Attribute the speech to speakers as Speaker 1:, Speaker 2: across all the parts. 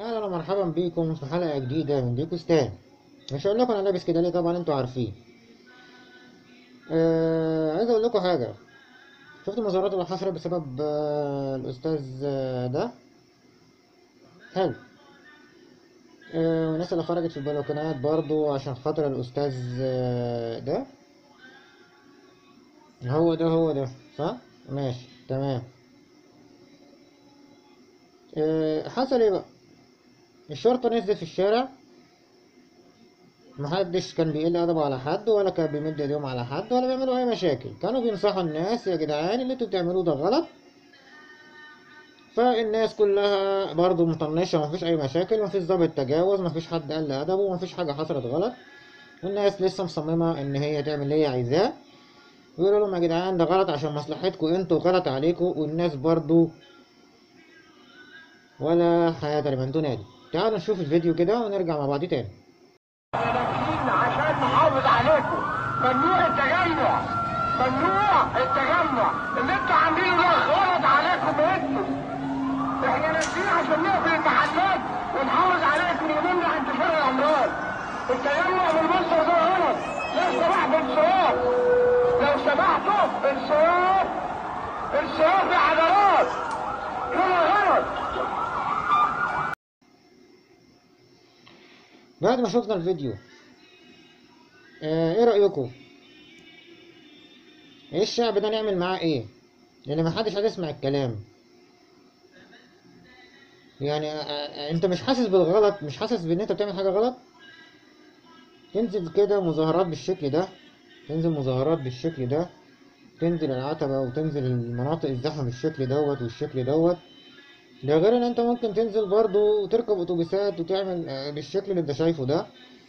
Speaker 1: اهلا ومرحبا بيكم في حلقة جديدة من ديكو ستان. مش هقول لكم انا لابس كده ليه، طبعا انتوا عارفين. عايز اقول لكم حاجة. شفتوا المظاهرات اللي حصلت بسبب الاستاذ ده؟ حلو. والناس اللي خرجت في البلكونات برضو عشان خاطر الاستاذ ده. هو ده صح؟ ماشي تمام. حصل ايه بقى؟ الشرطة نزلت في الشارع، محدش كان بيقل أدبه على حد ولا كان بيمد ايديهم على حد ولا بيعملوا أي مشاكل. كانوا بينصحوا الناس: يا جدعان اللي انتوا بتعملوه ده غلط. فالناس كلها برضو مطنشة، مفيش أي مشاكل، مفيش ضابط تجاوز، مفيش حد قل أدبه، مفيش حاجة حصلت غلط. والناس لسه مصممة إن هي تعمل اللي هي عايزاه، ويقولوا لهم: يا جدعان ده غلط عشان مصلحتكم انتوا، غلط عليكم. والناس برضو ولا حياة لمن تنادي. تعالوا نشوف الفيديو كده ونرجع مع بعض تاني.
Speaker 2: عشان نحافظ عليكم ممنوع التجمع، ممنوع التجمع. اللي انتوا عاملينه ده غلط عليكم انتوا. احنا نازلين عشان نقفل المحلات ونحافظ عليكم ونمنع انتشار الامراض. التجمع بالمنظر ده غلط. لو سمحتوا انصراف، لو سمحتوا انصراف، انصراف يا حضرات، كده غلط.
Speaker 1: بعد ما شفنا الفيديو ايه رأيكم؟ ايه الشعب ده نعمل معاه ايه؟ لان محدش عايز يسمع الكلام. يعني انت مش حاسس بالغلط، مش حاسس بان انت بتعمل حاجة غلط؟ تنزل كده مظاهرات بالشكل ده، تنزل مظاهرات بالشكل ده، تنزل العتبة وتنزل المناطق الزحمة بالشكل دوت والشكل دوت. ده غير ان انت ممكن تنزل برضو وتركب اتوبيسات وتعمل بالشكل اللي انت شايفه ده.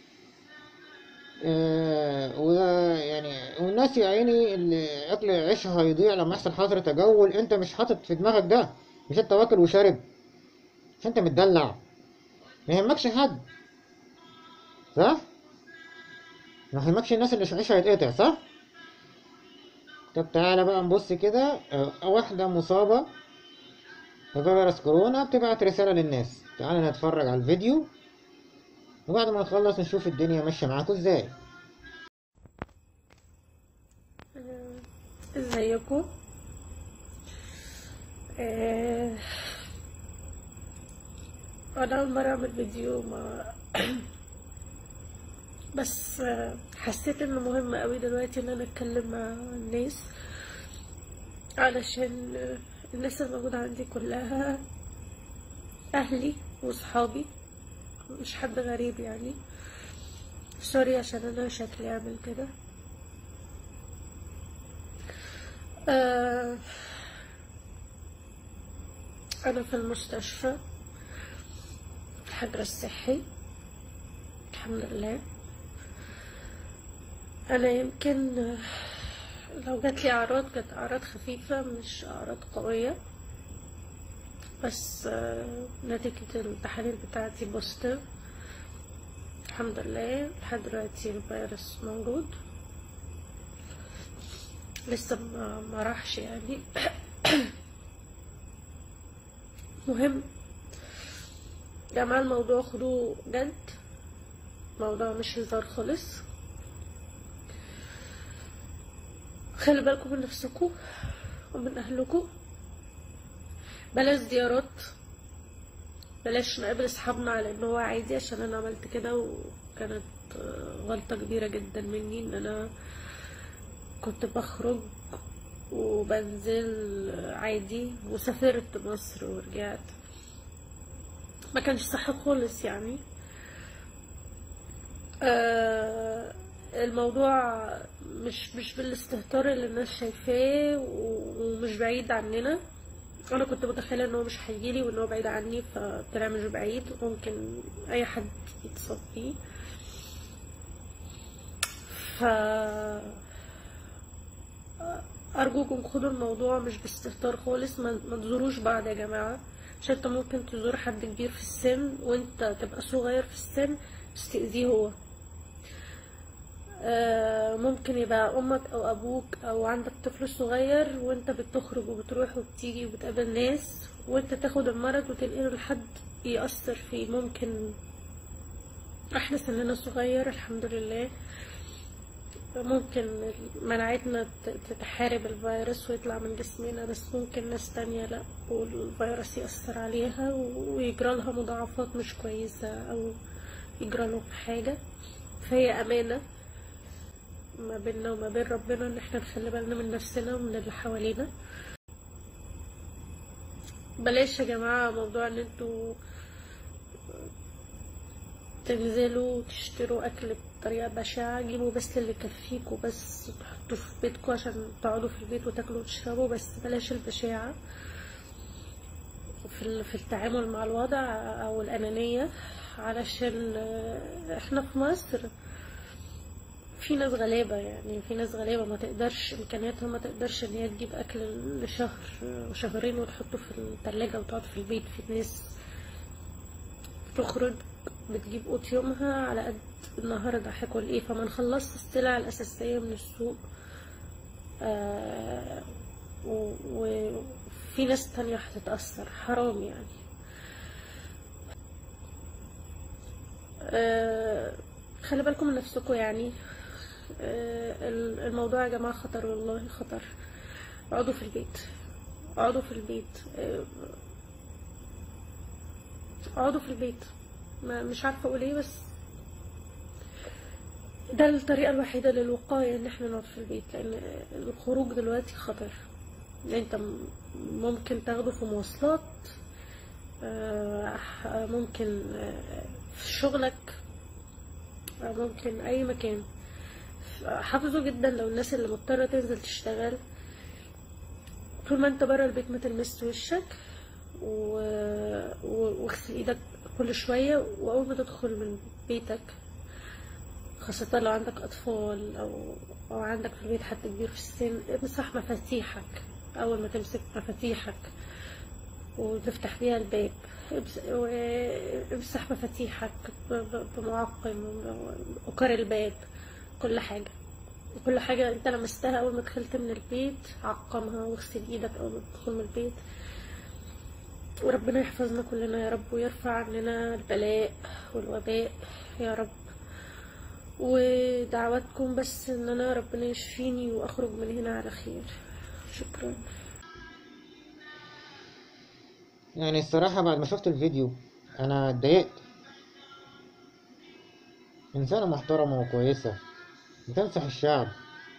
Speaker 1: ويعني والناس يا عيني اللي اكل عيشها هيضيع لما يحصل حظر تجول. انت مش حاطط في دماغك ده، مش انت واكل وشارب، مش انت متدلع، ما يهمكش حد، صح؟ ما يهمكش الناس اللي عيشها هيتقطع، صح؟ طب تعالى بقى نبص كده. واحدة مصابة بفيروس كورونا بتبعت رسالة للناس. تعالى نتفرج على الفيديو وبعد ما نخلص نشوف الدنيا ماشية معاكم ازاي.
Speaker 3: ازيكم؟ انا اول مره اعمل فيديو ما بس حسيت انه مهم قوي دلوقتي ان انا اتكلم مع الناس، علشان الناس الموجوده عندي كلها اهلي وصحابي، مش حد غريب يعني. سوري عشان انا شكلي عامل كده. انا في المستشفى، الحجر الصحي، الحمد لله. انا يمكن لو جاتلي اعراض كانت اعراض خفيفة مش اعراض قوية، بس نتيجة التحاليل بتاعتي بوزيتيف الحمد لله. لحد دلوقتي الفيروس موجود، لسه ما راحش يعني. مهم يا جماعة الموضوع خدوه جد، موضوع مش هزار خالص. خلي بالكم من نفسكم ومن اهلكم. بلاش زيارات، بلاش نقابل اصحابنا على ان هو عادي، عشان انا عملت كده وكانت غلطة كبيرة جدا مني ان انا كنت بخرج وبنزل عادي وسافرت مصر ورجعت. ما كانش صح خالص يعني. الموضوع مش بالاستهتار اللي الناس شايفاه ومش بعيد عننا. انا كنت متخيله ان هو مش هيجيلي وان هو بعيد عني، فطلع مش بعيد، ممكن اي حد يتصاب فيه. ف ارجوكم خدوا الموضوع مش باستهتار خالص. ما تزوروش بعض يا جماعه، عشان انت ممكن تزور حد كبير في السن وانت تبقى صغير في السن بس تأذيه هو. ممكن يبقى امك او ابوك او عندك طفل صغير وانت بتخرج وبتروح وبتيجي وبتقابل ناس، وانت تاخد المرض وتنقله لحد يأثر فيه. ممكن احنا سننا صغير الحمد لله، ممكن مناعتنا تحارب الفيروس ويطلع من جسمنا، بس ممكن ناس تانية لا، والفيروس يأثر عليها ويجرى لها مضاعفات مش كويسة او يجرى لهم حاجة. فهي أمانة ما بيننا وما بين ربنا ان احنا نخلي بالنا من نفسنا ومن اللي حوالينا. بلاش يا جماعة موضوع ان انتوا تنزلوا تشتروا اكل بطريقة بشعة. جيبوا بس اللي يكفيكوا بس تحطوه في بيتكوا عشان تقعدوا في البيت وتاكلوا وتشربوا، بس بلاش البشاعة في التعامل مع الوضع او الانانية. علشان احنا في مصر في ناس غلابة، يعني في ناس غلابة ما تقدرش امكانياتها ما تقدرش ان هي تجيب اكل لشهر وشهرين وتحطه في التلاجة وتقعد في البيت. في ناس تخرج بتجيب قوت يومها على قد النهارده هاكل ايه، فما نخلصش السلع الاساسية من السوق. وفي ناس تانية هتتأثر، حرام يعني. خلي بالكم من نفسكم يعني. الموضوع يا جماعة خطر، والله خطر. اقعدوا في البيت، اقعدوا في البيت، اقعدوا في البيت. مش عارفة اقول ايه، بس ده الطريقة الوحيدة للوقاية ان احنا نقعد في البيت، لان الخروج دلوقتي خطر. انت ممكن تاخده في مواصلات، ممكن في شغلك، ممكن اي مكان. حافظوا جدا لو الناس اللي مضطرة تنزل تشتغل، طول ما انت برا البيت ما تلمس وشك واغسل ايدك كل شوية. واول ما تدخل من بيتك، خاصة لو عندك اطفال او عندك في البيت حد كبير في السن، امسح مفاتيحك. اول ما تمسك مفاتيحك وتفتح بيها الباب، امسح مفاتيحك بمعقم وكر الباب. كل حاجة انت لمستها اول ما دخلت من البيت عقمها واغسل ايدك اول ما تدخل من البيت. وربنا يحفظنا كلنا يا رب، ويرفع عننا البلاء والوباء يا رب. ودعواتكم بس ان انا ربنا يشفيني واخرج من هنا على خير. شكرا.
Speaker 1: يعني الصراحة بعد ما شفت الفيديو انا اتضايقت. انسانة محترمة وكويسة بتنصح الشعب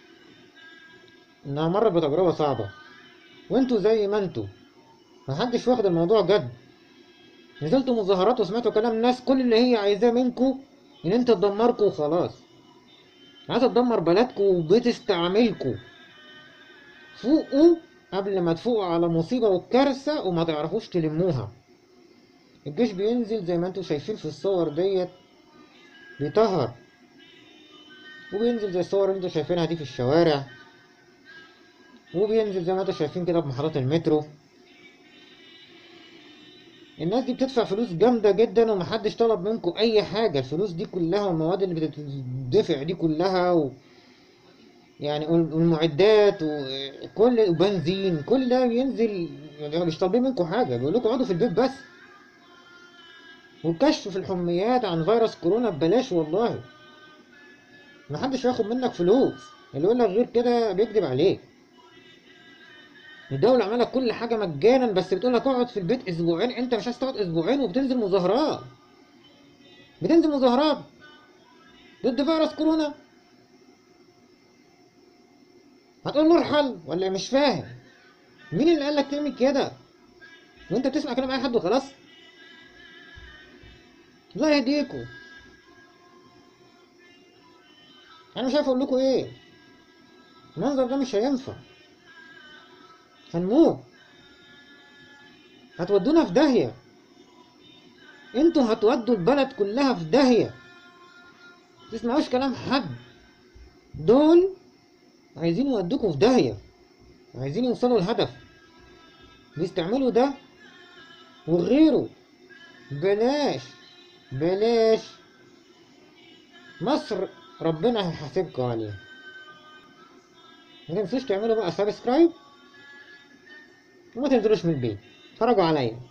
Speaker 1: انها مرت بتجربة صعبة، وانتوا زي ما انتوا محدش واخد الموضوع جد. نزلتوا مظاهرات وسمعتوا كلام ناس كل اللي هي عايزاه منكوا ان انت تدمركوا وخلاص. عايزة تدمر بلدكوا وبتستعملكوا. فوقوا قبل ما تفوقوا على مصيبة وكارثة وما تعرفوش تلموها. الجيش بينزل زي ما انتوا شايفين في الصور ديت بيطهر، وبينزل زي الصور اللي انتوا شايفينها دي في الشوارع، وبينزل زي ما انتوا شايفين كده بمحطات المترو. الناس دي بتدفع فلوس جامدة جدا ومحدش طلب منكم اي حاجة. الفلوس دي كلها والمواد اللي بتدفع دي كلها يعني والمعدات وكل بنزين، كل ده بينزل، يعني مش طالبين منكم حاجة، بيقول لكم اقعدوا في البيت بس. والكشف في الحميات عن فيروس كورونا ببلاش والله، محدش هياخد منك فلوس. اللي يقول لك غير كده بيكذب عليك. الدولة عمالة كل حاجة مجانا، بس بتقول لك اقعد في البيت اسبوعين. انت مش عايز تقعد اسبوعين وبتنزل مظاهرات، بتنزل مظاهرات ضد فيروس كورونا. هتقول له ارحل ولا مش فاهم؟ مين اللي قال لك تعمل كده؟ وانت بتسمع كلام اي حد وخلاص؟ الله يهديكوا. انا مش عارف اقول لكم ايه. المنظر ده مش هينفع، هنموت، هتودونا في داهية. انتوا هتودوا البلد كلها في داهية. متسمعوش كلام حد. دول عايزين يودوكوا في داهية، عايزين يوصلوا الهدف، بيستعملوا ده وغيره. بلاش بلاش. مصر ربنا هيحاسبكوا عليها. ما تنسوش تعملوا بقى سبسكرايب وما تنزلوش من البيت. اتفرجوا عليا.